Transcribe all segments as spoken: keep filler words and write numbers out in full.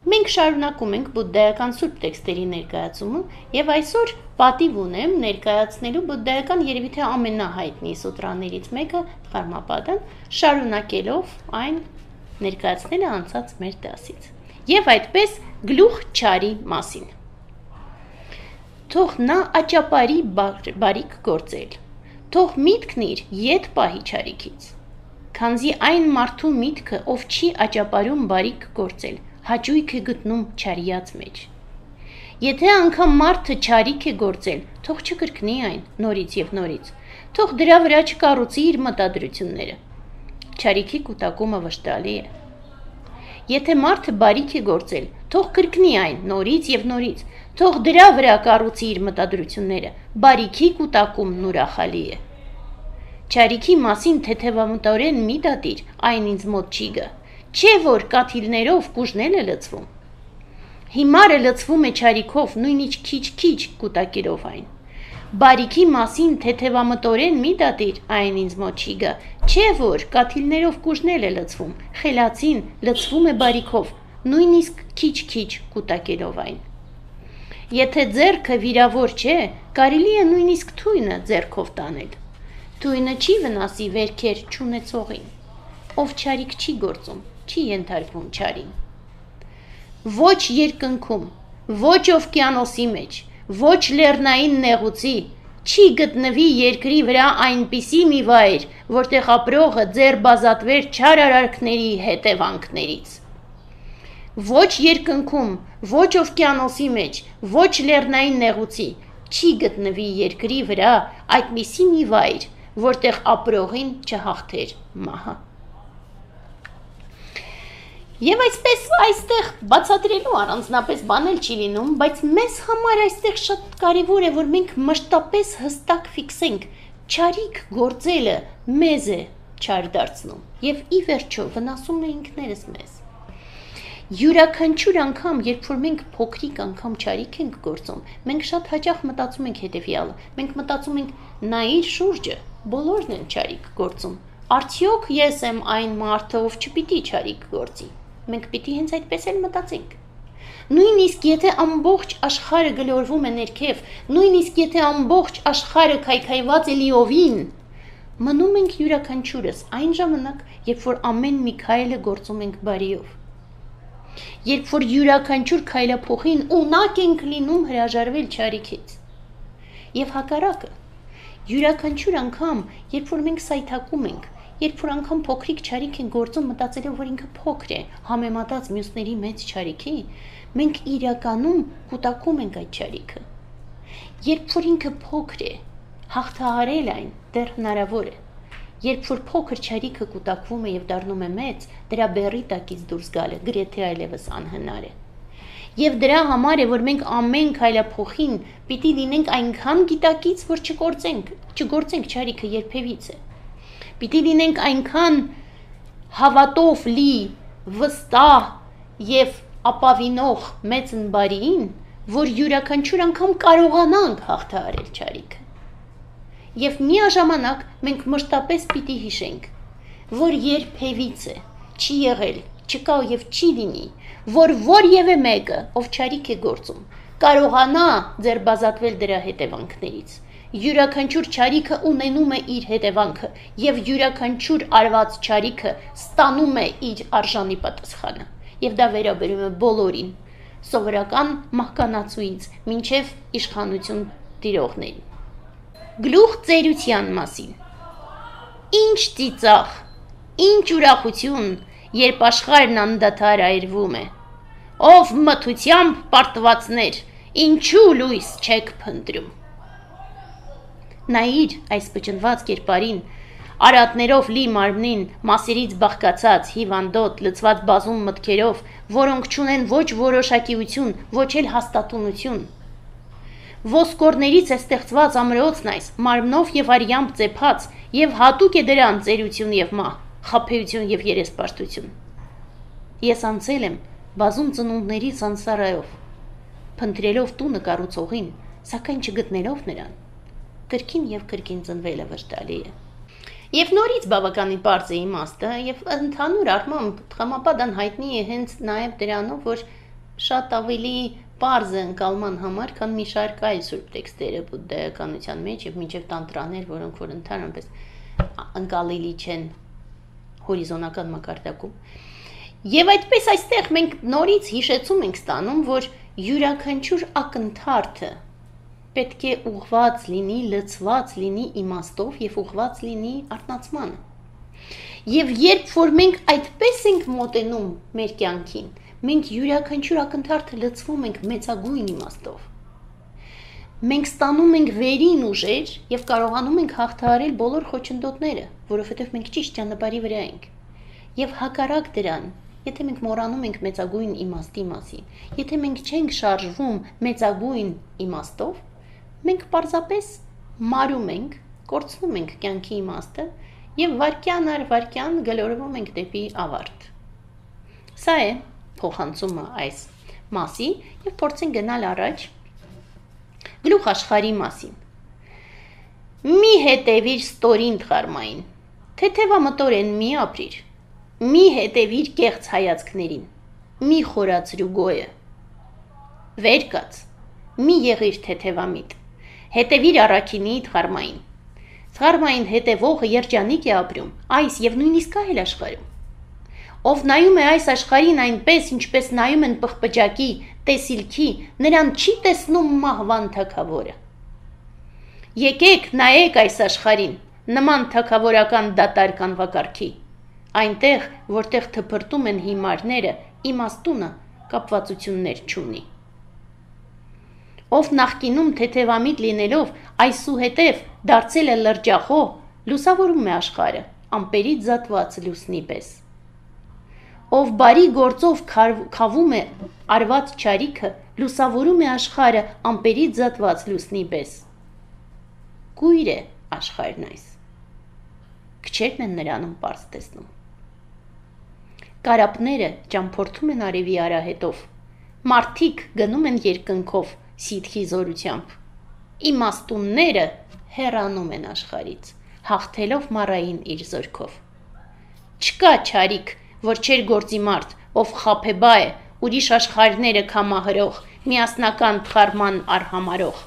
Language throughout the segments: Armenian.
Մենք շարունակում ենք բուդդայական սուրբ տեքստերի ներկայացումը եւ այսօր պատիվ ունեմ ներկայացնելու բուդդայական երևի թե ամենահայտնի սուտրաներից մեկը Դհարմապադան, շարունակելով այն ներկայացնելը անցած մեր դասից։ Եվ այդպես գլուխ չարի մասին։ Թող նա աճապարի բարիք գործել, թող միտքն իր ետ պահի չարիքից, քանզի այն մարդու միտքը, ով չի աճապարում բարիք գործել, հաճույք է գտնում չարիած մեջ։ Եթե անգամ մարդը չարիք է գործել, թող չկրկնի այն նորից եւ նորից, թող դրա վրա չկառուցի իր մտադրությունները։ Չարիքի կուտակումը վշտալի է։ Եթե մարդը բարիք է գործել, թող կրկնի այն նորից եւ նորից, թող դրա վրա կառուցի իր մտադրությունները, բարիքի կուտակումն ուրախալի է։ Չարիքի մասին թեթևամտորեն մի դատիր, այն ինձ մոտ չի գա, չէ որ կաթիլներով կուժնել է լցվում։ Հիմարը լցվում է չարիքով, նույնիսկ քիչ-քիչ կուտակելով այն։ Բարիքի մասին թեթևամտորեն մի դատիր, այն ինձ մոտ չի գա, չէ որ կաթիլներով կուժնել է լցվում, խելացին լցվում է բարիքով, նույնիսկ քիչ-քիչ կուտակելով այն։ Եթե ձեռքը վիրավոր չէ, կարելի է նույնիսկ թույնը ձեռքով տանել։ Թույնը չի վնասի վերքեր չունեցողին, ով չարիք չի գործում, չի ենթարկվում չարին։ Ոչ երկնքում, ոչ օվկիանոսի մեջ, ոչ լեռնային նեղուցի չի գտնվի երկրի վրա այնպիսի մի վայր, որտեղ ապրողը ձեռ բազատվեր չար արարքների հետևանքներից։ Ոչ երկնքում, ոչ օվկիանոսի մեջ, ոչ լեռնային նեղուցի չի գտնվի երկրի վրա այդպիսի մի վայր, որտեղ ապրողին չհաղթեր մահը։ Եվ այսպես այստեղ բացատրելու առանձնապես բան էլ չի լինում, բայց մեզ համար այստեղ շատ կարևոր է, որ մենք մշտապես հստակ ֆիքսենք, չարիք գործելը մեզ է չար դարձնում եւ ի վերջո վնասում է ինքներս մեզ։ Յուրաքանչյուր անգամ, երբ որ մենք փոքրիկ անգամ չարիք ենք գործում, մենք շատ հաճախ մտածում ենք հետեւյալը, մենք մտածում ենք նայիր շուրջը, բոլորն են չարիք գործում։ Արդյոք ես եմ այն մարդը, ով չպիտի չարիք գործի։ Մենք պիտի հենց այդպես էլ մտածենք։ Նույնիսկ եթե ամբողջ աշխարհը գլորվում է ներքև, նույնիսկ եթե ամբողջ աշխարհը քայքայված է լիովին, մնում ենք յուրաքանչյուրս այն ժամանակ, երբ որ ամեն մի քայլը գործում ենք բարիով։ Երբ որ յուրաքանչյուր քայլափոխին ունակ ենք լինում հրաժարվել չարիքից։ Եվ հակառակը, յուրաքանչյուր անգամ, երբ որ մենք սայթակում ենք, երբ որ անգամ փոքրիկ չարիք են գործում մտածելով, որ ինքը փոքր է, համեմատած մյուսների մեծ չարիքի, մենք իրականում կուտակում ենք այդ չարիքը։ Երբ որ ինքը փոքր է, հաղթահարել այն դեռ հնարավոր է։ Երբ որ փոքր չարիքը կուտակվում է եւ դառնում է մեծ, դրա բեռի տակից դուրս գալը գրեթե այլևս անհնար է։ Եվ դրա համար է, որ մենք ամեն քայլափոխին պիտի լինենք այնքան գիտակից, որ չգործենք, չգործենք չարիքը երբևիցե։ Պիտի լինենք այնքան հավատով լի, վստահ եւ ապավինող մեծն բարիին, որ յուրաքանչյուր անգամ կարողանանք հաղթահարել չարիքը։ Եվ միաժամանակ մենք մշտապես պիտի հիշենք, որ երբևիցե չի եղել, չկա եւ չի լինի, որ որևէ մեկը, ով չարիք է գործում, կարողանա ձերբազատվել դրա հետևանքներից։ Յուրաքանչյուր չարիքը ունենում է իր հետևանքը եւ յուրաքանչյուր արված չարիքը ստանում է իր արժանի պատասխանը։ Եվ դա վերաբերում է բոլորին, սովորական մահկանացուից մինչև իշխանություն տիրողներին։ Գլուխ ծերության մասին։ Ինչ ծիծաղ, ինչ ուրախություն, երբ աշխարհն անդադար այրվում է։ Ով մթությամբ պարտվածներ, ինչու լույս չեք փնտրում։ Նայիր այս բջնված կերպարին, արատներով լի մարմնին, մասերից բաղկացած, հիվանդոտ, լցված բազում մտքերով, որոնք չունեն ոչ որոշակիություն, ոչ էլ հաստատունություն։ Ոսկորներից է ստեղծված ամրոցն այս, մարմնով եւ արյամբ ծեփած, եւ հատուկ է դրան ծերություն եւ մահ, խաբեություն եւ երեսպաշտություն։ Ես անցել եմ բազում ծնունդների սանսարայով, փնտրելով տունը կառուցողին, սակայն չգտնելով նրան, կրկին եւ կրկին ծնվելը վշտալի է։ Եվ նորից բավականին պարզ է իմաստը, եւ ընդհանուր առմամբ Դհարմապադան հայտնի է հենց նաեւ դրանով, որ շատ ավելի պարզ է ընկալման համար, քան մի շարք այլ սուրբ տեքստերը բուդդայականության մեջ եւ մինչեւ տանտրաներ, որոնք որ ընդհանրապես ընկալելի չեն հորիզոնական մակարդակում։ Եվ այդպես այստեղ մենք նորից հիշեցում ենք ստանում, որ յուրաքանչյուր ակնթարթը պետք է ուղղված լինի, լցված լինի իմաստով եւ ուղղված լինի արթնացմանը։ Եվ երբ որ մենք այդպես ենք մոտենում մեր կյանքին, մենք յուրաքանչյուր ակնթարթը լցվում ենք մեծագույն իմաստով։ Մենք ստանում ենք վերին ուժեր եւ կարողանում ենք հաղթահարել բոլոր խոչընդոտները, որովհետեւ մենք ճիշտ ճանապարհի վրա ենք։ Եվ հակառակ դրան, եթե մենք մոռանում ենք մեծագույն իմաստի մասին, եթե մենք չենք շարժվում մեծագույն իմաստով, մենք պարզապես մարում ենք, կորցնում ենք կյանքի իմաստը եւ վարքյան առ վարքյան գլորվում ենք դեպի ավարտ։ Սա է փոխանցումը այս մասի եւ փորձենք գնալ առաջ գլուխ աշխարհի մասին։ Մի հետևիր ստորին թխարմային, թեթևամտորեն մի ապրիր, մի հետևիր կեղծ հայացքներին, մի խորացրու գոյը, վեր կաց, մի եղիր թեթևամիտ, հետևիր առաքինի թխարմային, թխարմային հետևողը երջանիկ է ապրում, այս եւ նույնիսկ այլ աշխարհում, ով նայում է այս աշխարհին այնպես, ինչպես նայում են պղպջակի, տեսիլքի, նրան չի տեսնում մահվան թագավորը։ Եկեք նայեք այս աշխարհին, նման թագավորական դատարկ անվակարգի, այնտեղ, որտեղ թփրտում են հիմարները, իմաստունը կապվածություններ չունի։ Ով նախկինում թեթևամիտ լինելով, այսուհետև դարձել է լրջախոհ, լուսավորում է աշխարհը, ամպերից զատված լուսնի պես։ Ով բարի գործով քավում է արված չարիքը, լուսավորում է աշխարհը, ամպերից զատված լուսնի պես։ Կույր է աշխարհն այս։ Քչերն են նրանում պարզ տեսնում։ Կարապները ճամփորդում են արևի արահետով, մարդիկ գնում են երկնքով, սիթխի զորությամբ, իմաստունները հեռանում են աշխարից, հաղթելով մառային իր զորքով։ Չկա չարիք, որ չեր գործի մարդ, ով խաբեբա է, ուրիշ աշխարհները քամահրող, միասնական թխարման արհամարող։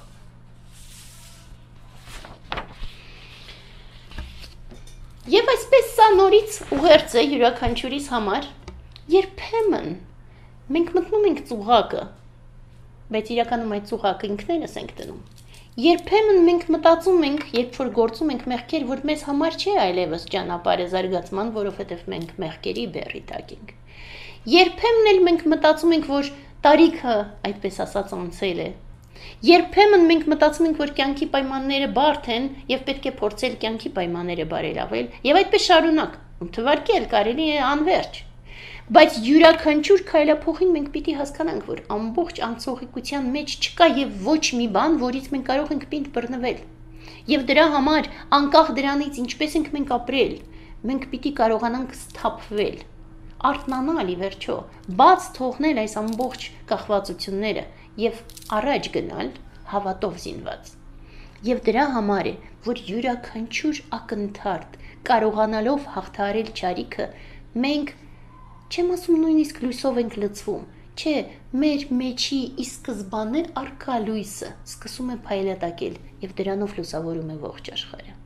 Եվ այսպես սա նորից ուղերձ է յուրաքանչյուրիս համար, երբեմն մենք մտնում ենք ծուղակը, բայց իրականում այդ ծուղակը ինքներս ենք դնում։ Երբեմն մենք մտածում ենք, երբ որ գործում ենք մեղքեր, որ մեզ համար չի այլևս ճանապարհը զարգացման, որովհետև մենք մեղքերի բեռի տակ ենք։ Երբեմն էլ մենք մտածում ենք, որ տարիքը, այդպես ասած, անցել է։ Երբեմն մենք մտածում ենք, որ կյանքի պայմանները բարդ են եւ պետք է փորձել կյանքի պայմանները բարելավել, եւ այդպես շարունակ, թվարկել կարելի է անվերջ։ Բայց յուրաքանչյուր քայլափոխին մենք պիտի հասկանանք, որ ամբողջ անցողիկության մեջ չկա եւ ոչ մի բան, որից մենք կարող ենք պինդ բռնվել։ Եվ դրա համար, անկախ դրանից ինչպես ենք մենք ապրել, մենք պիտի կարողանանք սթափվել, արթնանալ ի վերջո, բաց թողնել այս ամբողջ կախվածությունները եւ առաջ գնալ հավատով զինված։ Եվ դրա համար է, որ յուրաքանչյուր ակնթարթ կարողանալով հաղթահարել չարիքը, մենք չեմ ասում նույնիսկ լույսով ենք լցվում, չէ, մեր մեջի ի սկզբանե առկա լույսը սկսում է փայլատակել եւ դրանով լուսավորում է ողջ աշխարհը։